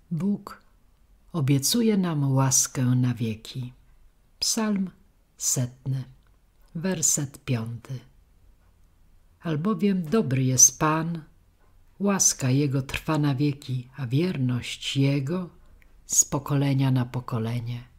Bóg obiecuje nam łaskę na wieki. Psalm 100, werset 5. Albowiem dobry jest Pan, łaska Jego trwa na wieki, a wierność Jego z pokolenia na pokolenie.